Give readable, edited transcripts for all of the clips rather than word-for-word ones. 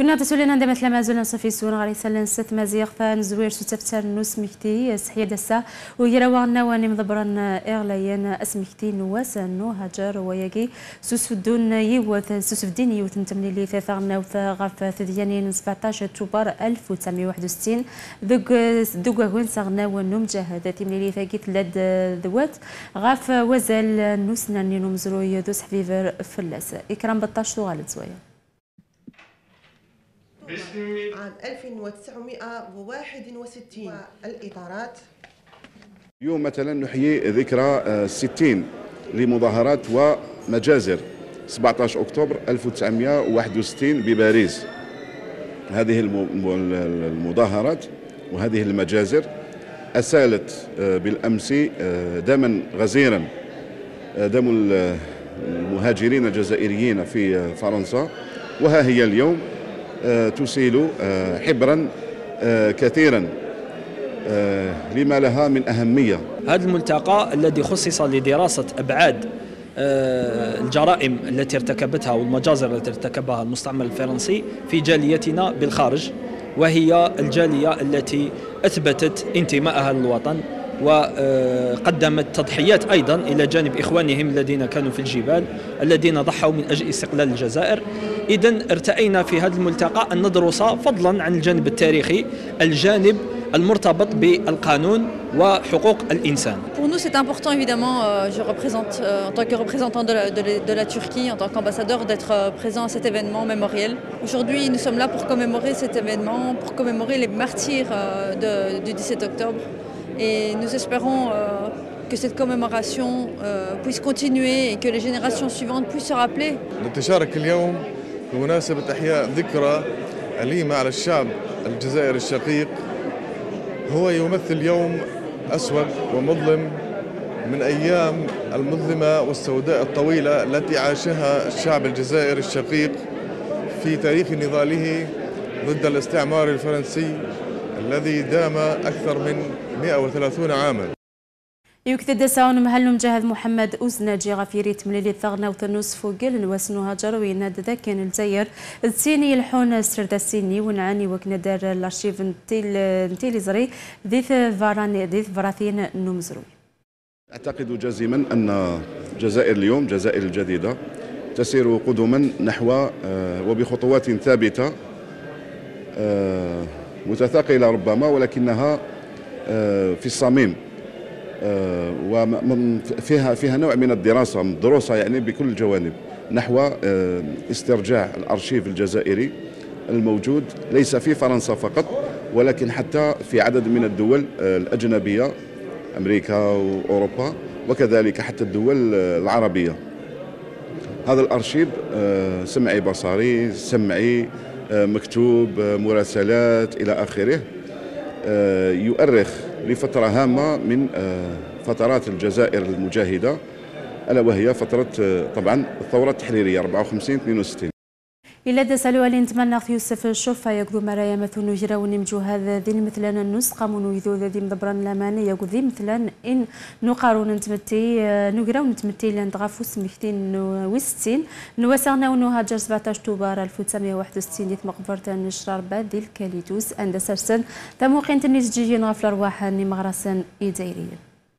كنا تسولنا عندما تلا زولنا صفي سون غادي سالن ست مزيغ فنزوير ستفتر نوس مكتي سحيا دسا ويراوغنا واني مضبرن اغليان اسمكتي نواس نو هاجر وياكي سوسفدون يوث سوسفدين يوث نتمني لي ثاغنا وثاغف ثديانين 17 اكتوبر 1961 دوك وين صغنا ونوم جهاد تمني لي ثاقي ثلاث ذوات غاف وزال نوسنا نينو مزروي ذو حفيفر فلاس اكرام بطاش غالد زويا عام 1961 الإطارات. اليوم مثلا نحيي ذكرى 60 لمظاهرات ومجازر 17 أكتوبر 1961 بباريس. هذه المظاهرات وهذه المجازر أسالت بالأمس دما غزيرا، دم المهاجرين الجزائريين في فرنسا، وها هي اليوم تسيل حبرا كثيرا لما لها من أهمية. هذا الملتقى الذي خصص لدراسة أبعاد الجرائم التي ارتكبتها والمجازر التي ارتكبها المستعمر الفرنسي في جاليتنا بالخارج، وهي الجالية التي أثبتت انتمائها للوطن وقدمت تضحيات أيضا إلى جانب إخوانهم الذين كانوا في الجبال الذين ضحوا من أجل استقلال الجزائر. إذن ارتأينا في هذا الملتقى أن ندرس فضلا عن الجانب التاريخي الجانب المرتبط بالقانون وحقوق الإنسان. Pour nous, c'est important évidemment, je représente en tant que représentant de la Turquie, en tant qu'ambassadeur, d'être présent à cet événement mémoriel. Aujourd'hui, nous sommes là pour commémorer cet événement, pour commémorer les martyrs du 17 octobre. Et nous espérons que cette commémoration puisse continuer et que les générations suivantes puissent se rappeler. نتشارك اليوم بمناسبة إحياء ذكرى أليمة على الشعب الجزائري الشقيق. هو يمثل يوم أسود ومظلم من أيام المظلمة والسوداء الطويلة التي عاشها الشعب الجزائري الشقيق في تاريخ نضاله ضد الاستعمار الفرنسي الذي دام أكثر من 130 عاما. يكتد ساون مهلم جهد محمد أوزناجي غفيري تمليلي الثغنى وثنوس فوقل واسنو هاجر ويناد ذاكن الجزائر السيني الحون سرداسيني ونعاني وكندار الارشيف نتيلي زري ذيث فراثين نمزروي. أعتقد جازما أن الجزائر اليوم، جزائر الجديدة، تسير قدما نحو وبخطوات ثابتة متثاقلة ربما، ولكنها في الصميم وفيها نوع من الدراسة، من الدروسة يعني بكل الجوانب نحو استرجاع الأرشيف الجزائري الموجود ليس في فرنسا فقط، ولكن حتى في عدد من الدول الأجنبية، أمريكا وأوروبا، وكذلك حتى الدول العربية. هذا الأرشيف سمعي بصري، سمعي مكتوب، مراسلات إلى آخره، يؤرخ لفترة هامة من فترات الجزائر المجاهدة، ألا وهي فترة طبعا الثورة التحريرية 54-62. إلا دسالو ألين تمنى يوسف الشوفة يقضو مرايا مثل جراوني مجوهذا ذي مثلا النسقة منويذو ذي مضبران لاماني يقضي مثلا إن نقارون نتمتي نقراو نتمتي لندغافو سمكتين وستين نواسغنا ونهاجر 17 أكتوبر 1961 ديت مقبرة النشرار باد ديال الكاليتوس عند سرسن تموقين تميز جيجين غفل أرواح مغرسا إيدايريا.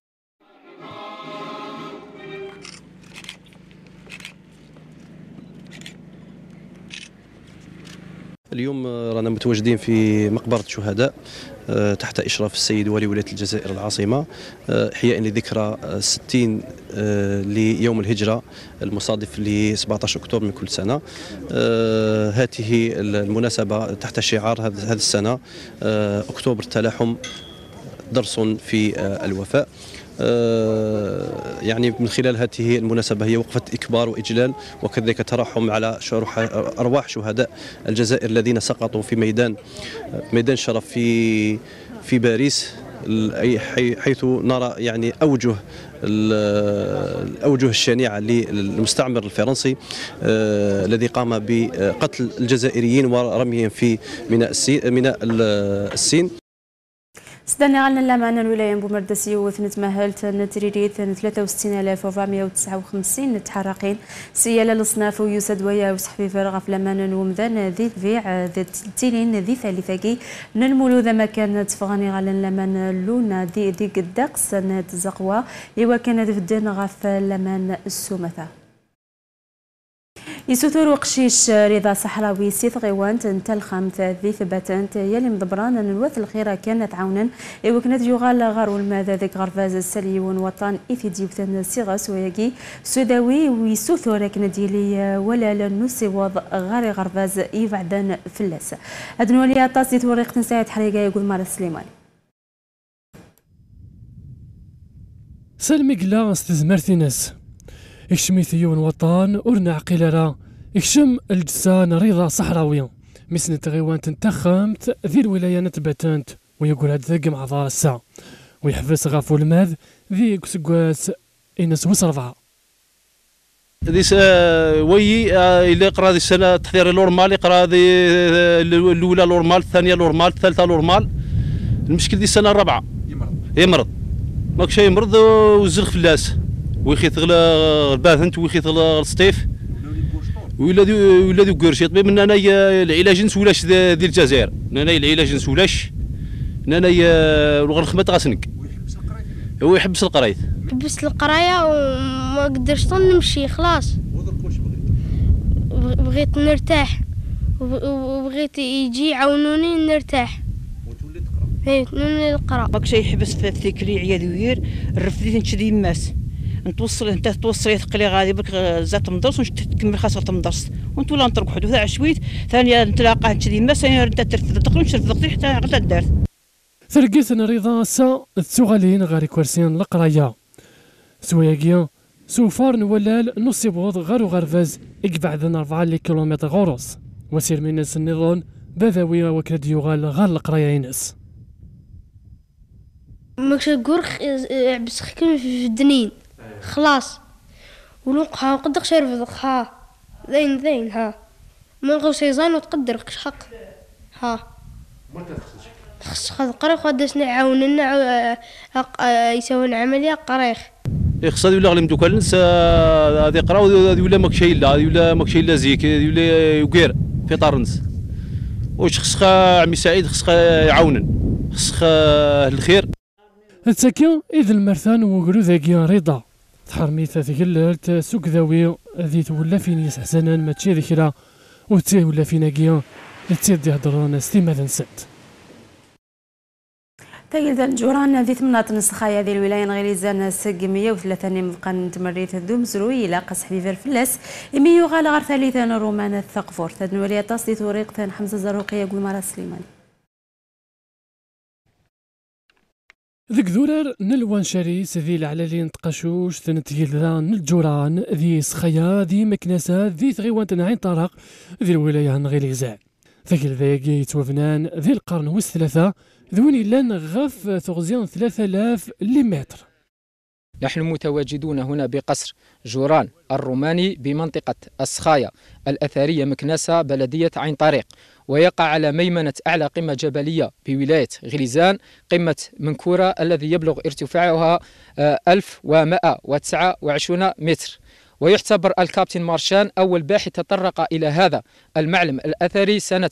اليوم رانا متواجدين في مقبرة الشهداء تحت إشراف السيد والي ولاية الجزائر العاصمة، إحياء لذكرى 60 ليوم الهجرة المصادف ل 17 أكتوبر من كل سنة. هذه المناسبة تحت شعار هذه السنة أكتوبر التلاحم درس في الوفاء. يعني من خلال هذه المناسبة هي وقفة إكبار وإجلال وكذلك ترحم على أرواح شهداء الجزائر الذين سقطوا في ميدان الشرف في باريس، حيث نرى يعني الأوجه الشنيعة للمستعمر الفرنسي الذي قام بقتل الجزائريين ورميهم في ميناء السين. سداني غالنا لما الولاية بومردسيو نتمهلت نتريريت 63459 نتحرقين سيالة الأصناف ويوسد ويا وسحفي فرغ فلمان ومدان ذي بيع ذي تيلين ذي ثالثاكي ننمولو ذا ما كانت فغاني غالنا لمن لونا ذي قدقس نتزقوا إوا كانت فدان غاف لمن السومثة يسوتور وقشيش رضا صحراوي سيث غيوانت تلخمت ذي ثباتنت يلي مضبران ان الوث الخيرة كانت عونا وكانت يغال غارو الماذا ذيك غرفاز السليون وطن إثيدي وثن صيغة سوياكي سوداوي ويسوتور كنديلي ولا لنوسي وض غاري غرفاز يفعدان فلاس هدنولي طاسي توريق تنساعد حريقة يقول مار السليماني سلمي قلا استثمرتي ناس اكشمي ثيون وطن ورنا عقيلة اكشم الجسان رضا صحراوي مسنة غيوان تنتخمت ذي الولاية نتبتنت ويقول هاد ذاق مع ضار الساعة ويحبس غافو الماذ ذي كسكواس إنس وصل 4 ديس وي اللي قرا هذه السنه تحضير نورمال يقرا هذه الاولى نورمال الثانيه نورمال الثالثه نورمال المشكل دي السنه الرابعه يمرض ماك شي يمرض وزرخ فلاس ويخيط الباثنت ويخيط السطيف ولا دي كورشي طبيب من انا العلاج نسولاش ديال الجزائر انا العلاج نسولاش انا الغرخمه غاسنك هو يحبس القرايه حبست القرايه وما قدرتش نمشي خلاص بغيت نرتاح وبغيت يجي يعاونوني نرتاح وتولي تقرا نولي نقرا ماكش يحبس في الفكري عيال وير رفديت نشري ماس نتوصل انت توصلي تقلي غادي بك زات مدرس ونكمل خاصه مدرس ونتولى نطرق حدود ثاع شويت ثانيه نتلاقى نشري ماس ثانيه انت ترتد نشرف حتى غدا دارت ثرقيثنا رضا سا الثغالين غاري كورسين القرايه سواياكيا سوفار نولال نصيبوض غارو غرفاز إقبعدن 4 كيلومتر غورس وسير من ناس النظام بذاوي وكاد يغال غار القرايه ينس ماكش غورخ عبس خكم في الدنين خلاص ولوقها وقدر شارف ها ذين ها من غو سيزان وتقدر حق ها خص قريخ خداش نعاوننا يسوون عمليه قريخ خصها ولا غلي مدوكال نس هذه قرا ولا ماكشي لا ولا ماكشي لا زيك ولا يوكير في طارنس واش خصها عمي سعيد خصها يعاونن خصها الخير التاكيا إذ المرثان وقرو ذاكي رضا تحرميث تقللت سوق ذاوي ذي تولى فين يسحسنان ماشي ذكرى وتي ولا فينا كيا تي يهضرون استماذا نسات تايل ذا الجوران ذي 8 نسخايا ذي الولاية غيليزان سق 103 مبقى تمريت دوم زروي إلى قص حبيبر فلاس إمي يغال غير ثالثا رومان الثقفور ثان وليا تصدي طريق ثان حمزة زروقية يقول مرا سليماني ذيك ذورر نلوان شريس ذي العلالين تقشوش ثنتيل ذا الجوران ذي سخيا ذي مكنسة ذي ثغيوان تنعين طرق ذي الولاية غيليزان ذاك ذاك يتوفنان ذي القرن والثلاثة ذوني لان غف ثغزيان 3000 لمتر. نحن متواجدون هنا بقصر جوران الروماني بمنطقة السخايا الأثرية مكنسة بلدية عين طريق، ويقع على ميمنة أعلى قمة جبلية بولاية غليزان، قمة منكورة الذي يبلغ ارتفاعها 1129 متر. ويعتبر الكابتن مارشان أول باحث تطرق إلى هذا المعلم الأثري سنة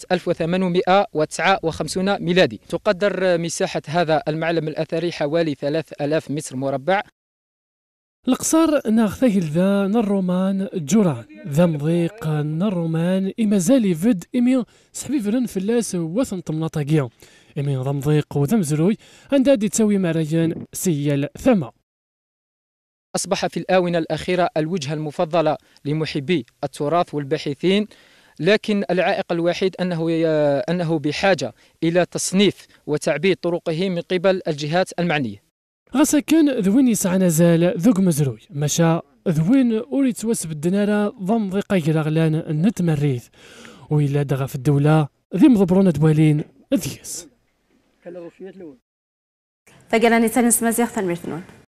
1859 ميلادي. تقدر مساحة هذا المعلم الأثري حوالي 3000 متر مربع. القصر ناغثايل ذا نرومان جوران ذا مضيق نرومان إما زالي فد إمي سحبيفرن فلاس وثن طمناطاقيا إمي ذا مضيق وذا مزروي عندها دي تسوي معريان سيال ثما. أصبح في الآونة الأخيرة الوجهة المفضلة لمحبي التراث والباحثين، لكن العائق الوحيد أنه بحاجة إلى تصنيف وتعبيد طرقه من قبل الجهات المعنية. غاسا كان ذوين يسعى نزال ذوق مزروي مشى ذوين أوري توسب الدنارة ضم ضيقة غلان نتمريث وإلا دغا في الدولة ذي مضبرون دوالين ذيس فقالاني تنس مزيغ ثنميرثنون